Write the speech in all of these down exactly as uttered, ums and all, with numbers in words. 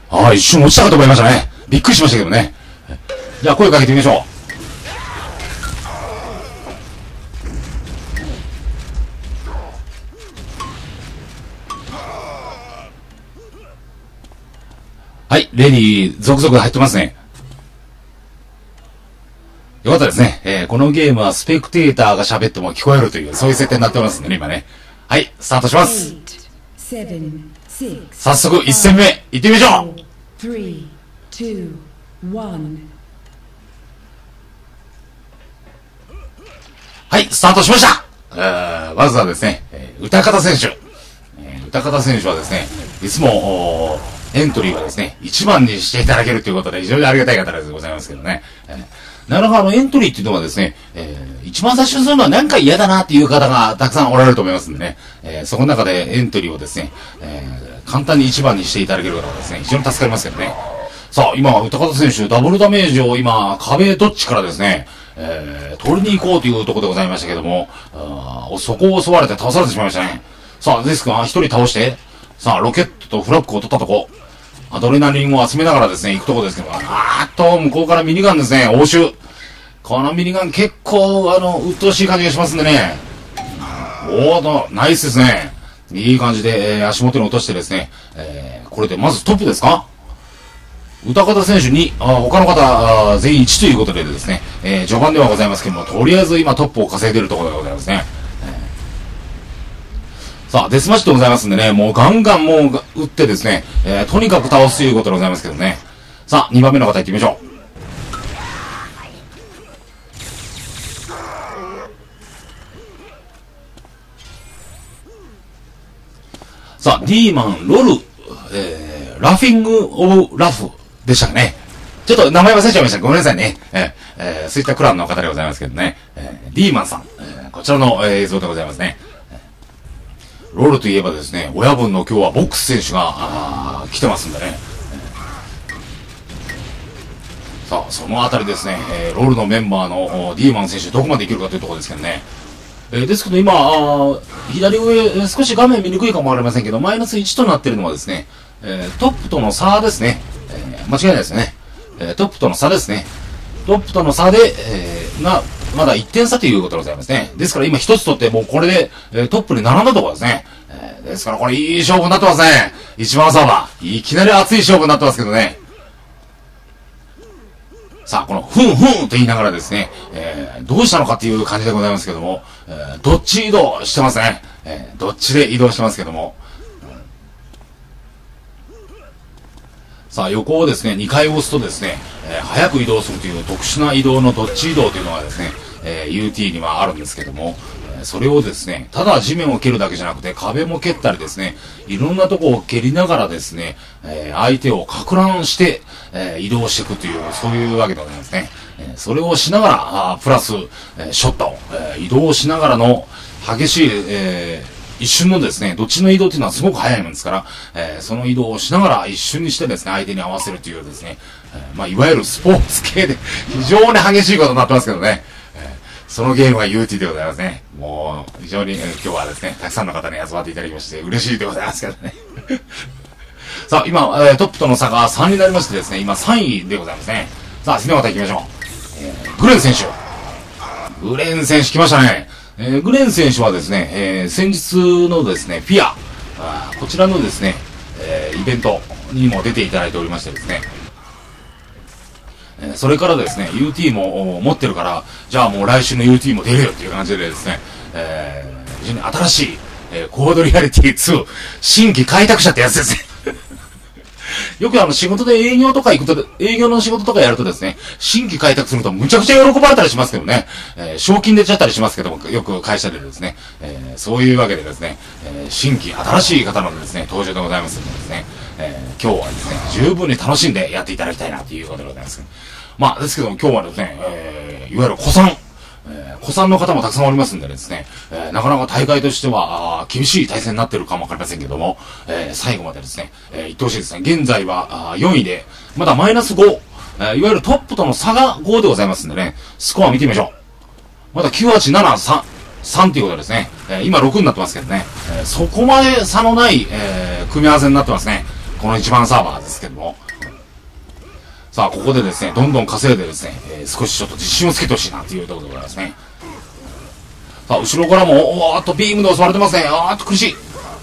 ああ、一瞬落ちたかと思いましたね。びっくりしましたけどね。じゃあ声かけてみましょう。はい、レディー、続々入ってますね。よかったですね。えー、このゲームはスペクテーターが喋っても聞こえるという、そういう設定になってますんでね、今ね。はい、スタートします。早速、一戦目、行ってみましょう。はい、スタートしました。えー、まずはですね、えー、歌方選手。えー、歌方選手はですね、いつも、エントリーはですね、一番にしていただけるということで、非常にありがたい方でございますけどね。えーなるほど、あの、エントリーっていうのはですね、えー、一番最初にするのはなんか嫌だなっていう方がたくさんおられると思いますんでね、えー、そこの中でエントリーをですね、えー、簡単に一番にしていただける方はですね、非常に助かりますけどね。さあ、今、歌方選手、ダブルダメージを今、壁どっちからですね、えー、取りに行こうというところでございましたけども、あそこを襲われて倒されてしまいましたね。さあ、デスクが一人倒して、さあ、ロケットとフラッグを取ったとこ、アドレナリンを集めながらですね、行くとこですけど、あーっと、向こうからミニガンですね、応酬。このミニガン結構、あの、鬱陶しい感じがしますんでね。おーと、ナイスですね。いい感じで、えー、足元に落としてですね、えー、これでまずトップですか？歌方選手に、あ他の方あ全員いちということでですね、えー、序盤ではございますけども、とりあえず今トップを稼いでいるところでございますね。えー、さあ、デスマッチでございますんでね、もうガンガンもう打ってですね、えー、とにかく倒すということでございますけどね。さあ、にばんめの方行ってみましょう。さあ、ディーマン、ロル、えー、ラフィング・オブ・ラフでしたね。ちょっと名前忘れちゃいました。ごめんなさいね。えー、えー、そういったクランの方でございますけどね。えー、ディーマンさん、えー、こちらの、えー、映像でございますね。ロルといえばですね、親分の今日はボックス選手が、あ来てますんでね。えー、さあ、そのあたりですね、えー、ロルのメンバーのディーマン選手、どこまでいけるかというところですけどね。えー、ですけど今、左上、少し画面見にくいかもわかりませんけど、マイナスいちとなっているのはですね、えー、トップとの差ですね。えー、間違いないですね。えー、トップとの差ですね。トップとの差で、えー、が、まだいってん差ということでございますね。ですから今一つ取って、もうこれで、えー、トップに並んだところですね。えー、ですからこれいい勝負になってますね。一番差は。いきなり熱い勝負になってますけどね。さあ、この、ふんふんと言いながらですね、えー、どうしたのかっていう感じでございますけども、えー、どっち移動してますね。えー、どっちで移動してますけども。さあ、横をですね、にかい押すとですね、えー、早く移動するという特殊な移動のどっち移動というのがですね、えー、ユーティー にはあるんですけども、えー、それをですね、ただ地面を蹴るだけじゃなくて壁も蹴ったりですね、いろんなとこを蹴りながらですね、えー、相手をか乱して、えー、移動していくという、そういうわけでございますね。えー、それをしながら、あプラス、えー、ショット、えー、移動しながらの激しい、えー一瞬のですね、どっちの移動っていうのはすごく速いもんですから、えー、その移動をしながら一瞬にしてですね、相手に合わせるというですね、えー、まあ、いわゆるスポーツ系で非常に激しいことになってますけどね、えー、そのゲームが ユーティー でございますね。もう、非常に、えー、今日はですね、たくさんの方に集まっていただきまして、嬉しいでございますけどね。さあ、今、えー、トップとの差がさんになりましてですね、今さんいでございますね。さあ、次の方行きましょう。えー、グレン選手。グレン選手来ましたね。えー、グレン選手はですね、えー、先日のですね、フィア、あこちらのですね、えー、イベントにも出ていただいておりましてですね、えー、それからですね、ユーティー も持ってるから、じゃあもう来週の ユーティー も出るよっていう感じでですね、えー、非常に新しい、えー、コードリアリティツー、新規開拓者ってやつですね。よくあの仕事で営業とか行くと、営業の仕事とかやるとですね、新規開拓するとむちゃくちゃ喜ばれたりしますけどね、えー、賞金出ちゃったりしますけども、よく会社でですね、えー、そういうわけでですね、えー、新規、新しい方のですね、登場でございますのでですね、えー、今日はですね、十分に楽しんでやっていただきたいなということでございます。まあ、ですけども今日はですね、えー、いわゆる古参、えー、古参の方もたくさんおりますんでですね、えー、なかなか大会としては厳しい対戦になっているかもわかりませんけども、えー、最後までですね、えー、いってほしいですね。現在はよんいで、まだマイナスご、えー、いわゆるトップとの差がごでございますんでね、スコア見てみましょう。まだきゅうはちななさん、さんということですね。えー、今ろくになってますけどね、えー、そこまで差のない、えー、組み合わせになってますね。 この一番サーバーですけども。さあ、ここでですね、どんどん稼いでですね、えー、少しちょっと自信をつけてほしいなというところでございますね。さあ、後ろからも、おーっと、ビームで襲われてますね。あーっと苦しい。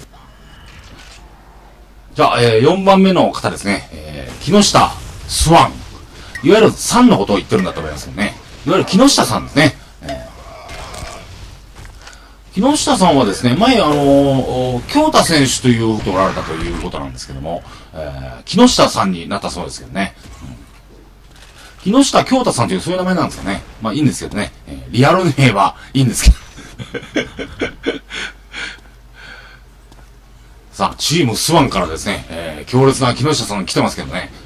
じゃあ、えー、よんばんめの方ですね、えー、木下スワン。いわゆるさんのことを言ってるんだと思いますけどね。いわゆる木下さんですね。えー、木下さんはですね、前、あのー、京太選手ということをおられたということなんですけども、えー、木下さんになったそうですけどね。うん、木下京太さんというそういう名前なんですよね。まあいいんですけどね。えー、リアル名はいいんですけど。さあ、チームスワンからですね、えー、強烈な木下さん来てますけどね。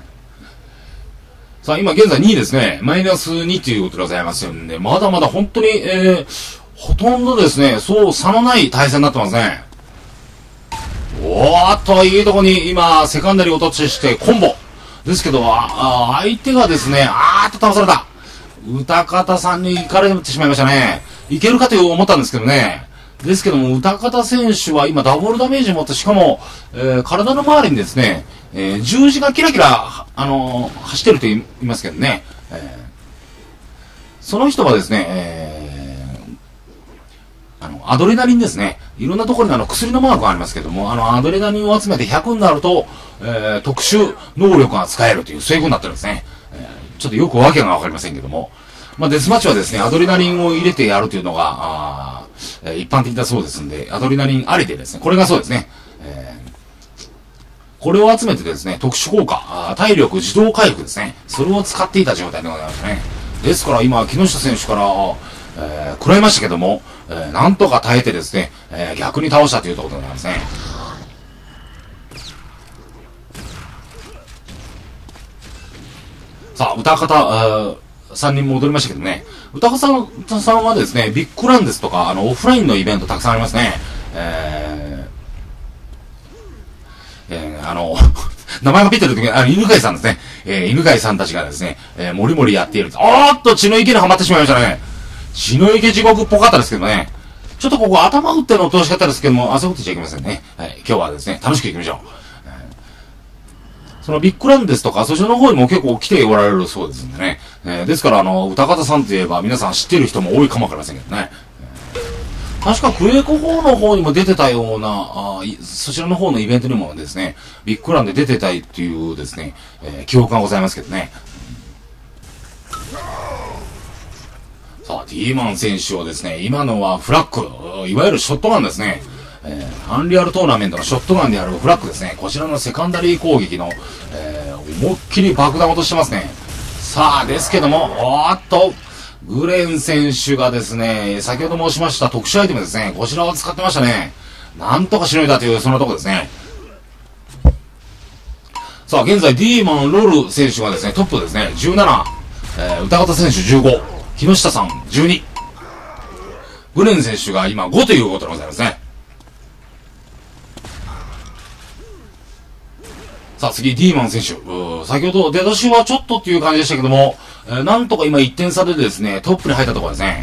さあ、今現在にいですね。マイナスにということでございますんで、まだまだ本当に、えー、ほとんどですね、そう差のない対戦になってますね。おーっと、いいとこに今、セカンダリーを突破してコンボ。ですけど、ああ相手がですね、あーっと倒された。歌方さんに行かれてしまいましたね。いけるかと思ったんですけどね。ですけども、歌方選手は今ダブルダメージを持って、しかも、えー、体の周りにですね、えー、十字がキラキラ、あのー、走ってると言いますけどね、えー、その人はですね、えー、あの、アドレナリンですね。いろんなところにあの薬のマークがありますけども、あの、アドレナリンを集めてひゃくになると、えー、特殊能力が使えるという、そういう風になってるんですね。えー、ちょっとよくわけがわかりませんけども、まあ、デスマッチはですね、アドレナリンを入れてやるというのが、あえー、一般的だそうですんで、アドレナリンありでですね、これがそうですね、えー、これを集めてですね、特殊効果、体力自動回復ですね、それを使っていた状態でございますね。ですから今、木下選手から、えー、食らいましたけども、えー、なんとか耐えてですね、えー、逆に倒したというところでございますね。さあ、歌方、さんにん戻りましたけどね。歌方さん、さんはですね、ビッグランですとか、あの、オフラインのイベントたくさんありますね。えー、えー、あの、名前がピッてる時に、あの、犬飼さんですね。えー、犬飼さんたちがですね、えー、もりもりやっている。おーっと、血の池にはまってしまいましたね。血の池地獄っぽかったですけどね。ちょっとここ頭打っての通し方ですけども、あそこ打ってちゃいけませんね。はい、今日はですね、楽しく行きましょう。そのビッグランですとか、そちらの方にも結構来ておられるそうですんでね。えー、ですから、あの、歌方さんといえば皆さん知っている人も多いかもわかりませんけどね。えー、確かクエイコフォーの方にも出てたような、あそちらの方のイベントにもですね、ビッグランで出てたいっていうですね、えー、記憶がございますけどね。さあ、ディーマン選手はですね、今のはフラッグ、いわゆるショットガンですね。えー、アンリアルトーナメントのショットガンであるフラッグですね。こちらのセカンダリー攻撃の、えー、思いっきり爆弾落としてますね。さあ、ですけども、おーっと、グレン選手がですね、先ほど申しました特殊アイテムですね。こちらを使ってましたね。なんとかしのいだという、そんなとこですね。さあ、現在、ディーマン・ロル選手がですね、トップですね。じゅうなな、えー、歌方選手じゅうご、木下さんじゅうに、グレン選手が今ごということでございますね。さあ次、ディーマン選手。先ほど出だしはちょっとっていう感じでしたけども、えー、なんとか今いってん差でですね、トップに入ったところですね。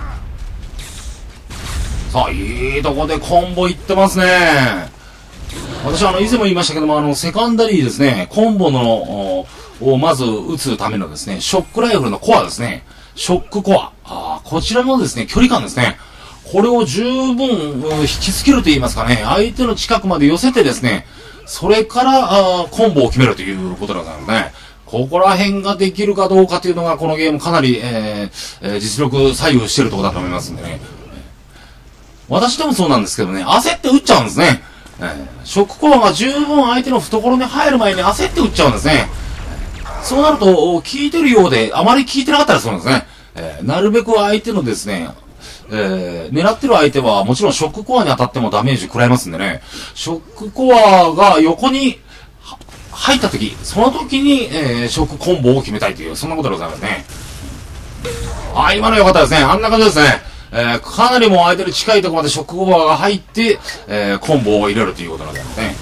さあ、いいとこでコンボいってますね。私はあの、以前も言いましたけども、あの、セカンダリーですね、コンボの、をまず撃つためのですね、ショックライフルのコアですね。ショックコア。あこちらのですね、距離感ですね。これを十分、引きつけると言いますかね、相手の近くまで寄せてですね、それから、あコンボを決めるということなんですね。ここら辺ができるかどうかというのが、このゲームかなり、えーえー、実力左右しているところだと思いますんでね。私でもそうなんですけどね、焦って撃っちゃうんですね。えー、ショックコアが十分相手の懐に入る前に焦って撃っちゃうんですね。そうなると、効いてるようで、あまり効いてなかったりするんですね。えー、なるべく相手のですね、えー、狙ってる相手はもちろんショックコアに当たってもダメージ食らいますんでね、ショックコアが横に入った時、その時に、えー、ショックコンボを決めたいという、そんなことでございますね。あ、今の良かったですね。あんな感じですね。えー、かなりもう相手に近いところまでショックコアが入って、えー、コンボを入れるということなんですね。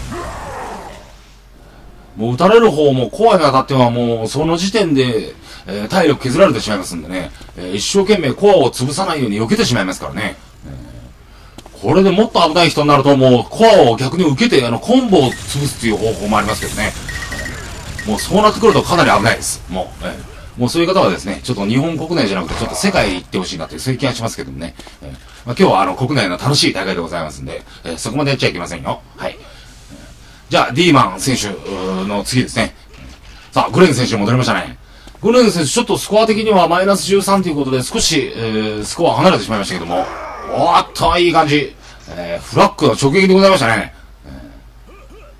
もう撃たれる方もコアに当たってはもうその時点で、えー、体力削られてしまいますんでね、えー、一生懸命コアを潰さないように避けてしまいますからね。えー、 これでもっと危ない人になると、もう、コアを逆に受けて、あの、コンボを潰すっていう方法もありますけどね。もう、そうなってくるとかなり危ないです。もう、えー、もうそういう方はですね、ちょっと日本国内じゃなくて、ちょっと世界行ってほしいなっていう、そういう気がしますけどもね。えーまあ、今日はあの、国内の楽しい大会でございますんで、えー、そこまでやっちゃいけませんよ。はい。じゃあ、ディーマン選手の次ですね。さあ、グレン選手に戻りましたね。グレン選手、ちょっとスコア的にはマイナスじゅうさんということで、少し、えー、スコア離れてしまいましたけども、おーっと、いい感じ。えー、フラッグの直撃でございましたね。え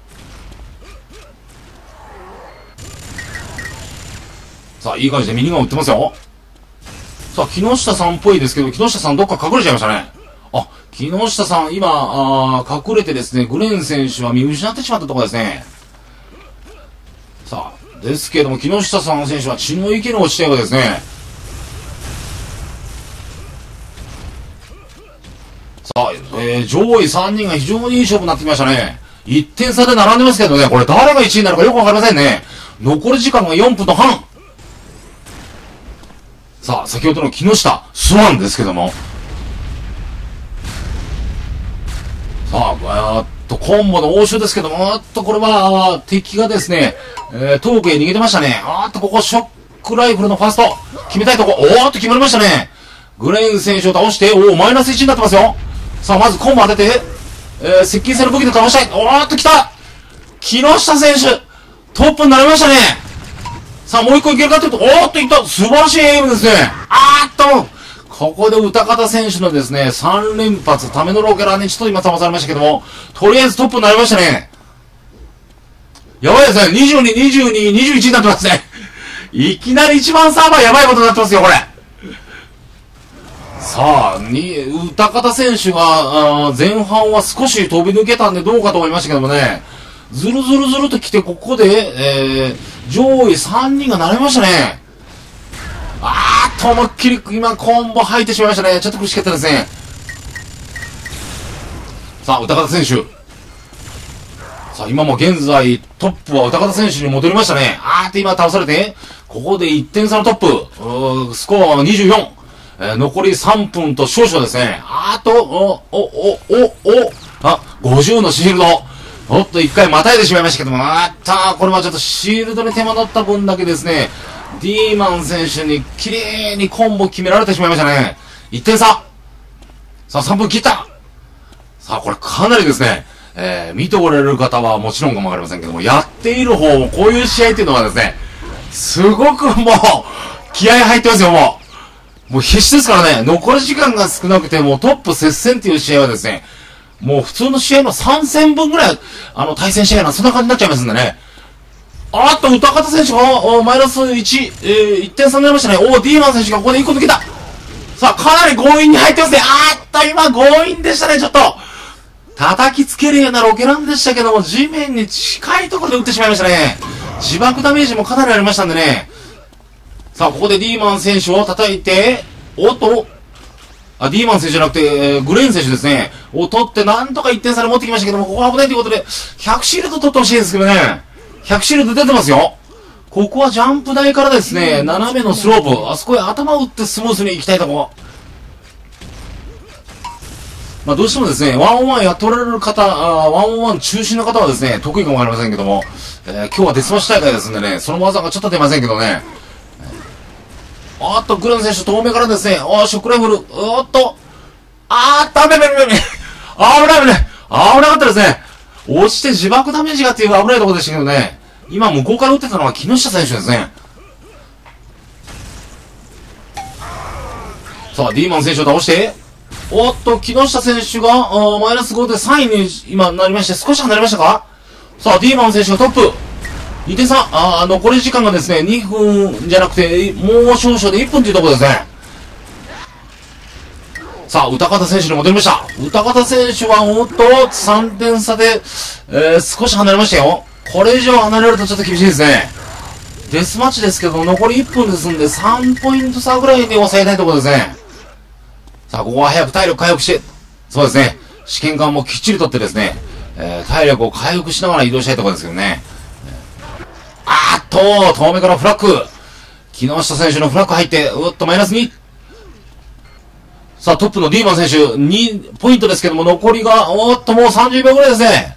ー、さあ、いい感じでミニガン打ってますよ。さあ、木下さんっぽいですけど、木下さんどっか隠れちゃいましたね。あ、木下さん、今、あ隠れてですね、グレン選手は見失ってしまったところですね。さあ、ですけども、木下さん選手は血の池に落ちたようですね。さあ、えー、上位さんにんが非常にいい勝負になってきましたね。いってん差で並んでますけどね、これ誰がいちいになるかよくわかりませんね。残り時間がよんぷんと半。さあ、先ほどの木下、スワンですけども。さあ、えーっと、コンボの応酬ですけども、あっと、これは、敵がですね、えー、遠くへ逃げてましたね。あーっと、ここ、ショックライフルのファースト、決めたいとこ、おーっと決まりましたね。グレン選手を倒して、おー、マイナスいちになってますよ。さあ、まずコンボ当てて、えー、接近戦の武器で倒したい。おーっと来た木下選手、トップになりましたね。さあ、もう一個いけるかというと、おーっといった、素晴らしいエイムですね。あーっと、ここで歌方選手のですね、さん連発、ためのロケラーにちょっと今騙されましたけども、とりあえずトップになりましたね。やばいですね。にじゅうに、にじゅうに、にじゅういちになってますね。いきなり一番サーバーやばいことになってますよ、これ。さあ、に、歌方選手が、前半は少し飛び抜けたんでどうかと思いましたけどもね、ずるずるずると来て、ここで、えー、上位さんにんがなれましたね。あーっと思いっきり今コンボ入ってしまいましたね。ちょっと苦しかったですね。さあ、歌方選手。さあ、今も現在トップは歌方選手に戻りましたね。あーって今倒されて、ここでいってん差のトップ。スコアはにじゅうよん。えー、残りさんぷんと少々ですね。あーと、お、お、お、お、お、あ、ごじゅうのシールド。おっと、一回またいでしまいましたけども、あったー、これはちょっとシールドに手間取った分だけですね、ディーマン選手に綺麗にコンボ決められてしまいましたね。いってん差。さあ、さんぷん切った。さあ、これかなりですね、えー、見ておられる方はもちろんかもわかりませんけども、やっている方もこういう試合っていうのはですね、すごくもう、気合入ってますよ、もう。もう必死ですからね、残り時間が少なくて、もうトップ接戦っていう試合はですね、もう普通の試合のさん戦分ぐらい、あの、対戦試合な、そんな感じになっちゃいますんでね。あーっと、歌方選手が、マイナスいち、えー、いってん差になりましたね。おー、ディーマン選手がここでいっこ抜けた。さあ、かなり強引に入ってますね。あーっと、今強引でしたね、ちょっと。叩きつけるようなロケランでしたけども、地面に近いところで打ってしまいましたね。自爆ダメージもかなりありましたんでね。さあ、ここでディーマン選手を叩いて、おっと、あ、ディーマン選手じゃなくて、えー、グレーン選手ですね。を取って、なんとかいってん差で持ってきましたけども、ここは危ないということで、ひゃくシールド取ってほしいですけどね。ひゃくシールド出てますよ。ここはジャンプ台からですね、斜めのスロープ、あそこへ頭を打ってスムーズに行きたいところ。まあどうしてもですね、ワンオンワンやっておられる方、あワンオンワン中心の方はですね、得意かもわかりませんけども、えー、今日はデスマッシュ大会ですんでね、その技がちょっと出ませんけどね。あーっと、グレン選手遠目からですね、あー、ショックライフル、おーっと、あーっと、危ない危ない危ない、危ない危ない、危なかったですね。落ちて自爆ダメージがっていう危ないところでしたけどね、今向こうから打ってたのは木下選手ですね。さあ、ディーマン選手を倒して、おっと、木下選手が、あマイナスごでさんいに今なりまして、少し離れましたか。さあ、ディーマン選手がトップ。にてん差。あ残り時間がですね、にふんじゃなくて、もう少々でいっぷんというところですね。さあ、歌方選手に戻りました。歌方選手は、おっと、さんてん差で、えー、少し離れましたよ。これ以上離れるとちょっと厳しいですね。デスマッチですけど、残りいっぷんですんで、さんポイント差ぐらいで抑えたいところですね。さあ、ここは早く体力回復して、そうですね、試験管もきっちりとってですね、えー、体力を回復しながら移動したいところですけどね。あーっと、遠目からフラッグ。木下選手のフラッグ入って、うっとマイナスに。 さあ、トップのディーマン選手、にポイントですけども、残りが、おっと、もうさんじゅうびょうぐらいですね。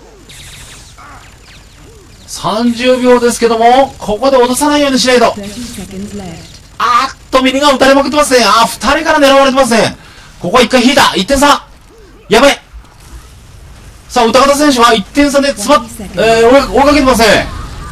さんじゅうびょうですけども、ここで落とさないようにしないと。あーっと、ミニが打たれまくってますね。あー、ふたりから狙われてますね。ここはいっかい引いた。いってんさ。やばい。さあ、歌方選手はいってんさで詰まっ、えー、追いかけてますね。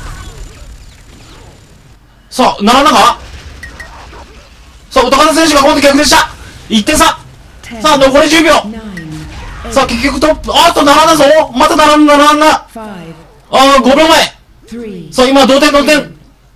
さあ、並んだか。さあ、歌方選手が今度逆でした。いってんさ。さあ、残りじゅうびょう。さあ、結局トップ、あーっと、並んだぞ。また並んだ、並んだ。あー、ごびょうまえ。さあ、今、同点、同点。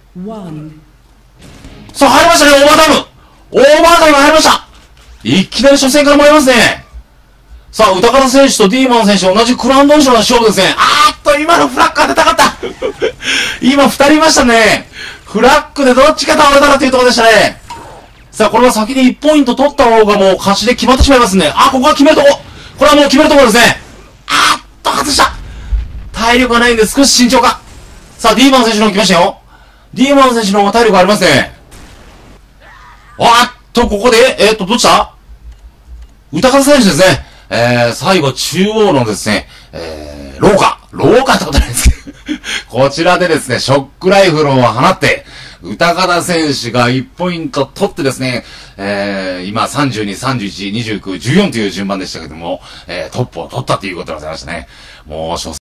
さあ、入りましたね、オーバータイム。オーバータイム入りました。いきなり初戦から燃えますね。さあ、歌方選手とディーマン選手同じクラウン同士の勝負ですね。あーっと、今のフラッグ当てたかった。今、二人いましたね。フラッグでどっちが倒れたかというところでしたね。さあ、これは先にいちポイント取った方がもう勝ちで決まってしまいますね。あ、ここは決めるとこ。これはもう決めるところですね。あーっと、外した。体力がないんで少し慎重か。さあ、ディーマン選手の方来ましたよ。ディーマン選手の方が体力ありますね。あっと、ここで、えー、っと、どっちだ？歌方選手ですね。えー、最後、中央のですね、えー、廊下。廊下ってことないですけど。こちらでですね、ショックライフルを放って、歌方選手がいちポイント取ってですね、えー、今さんじゅうに、さんじゅういち、にじゅうきゅう、じゅうよんという順番でしたけども、えー、トップを取ったということでございましたね。もう、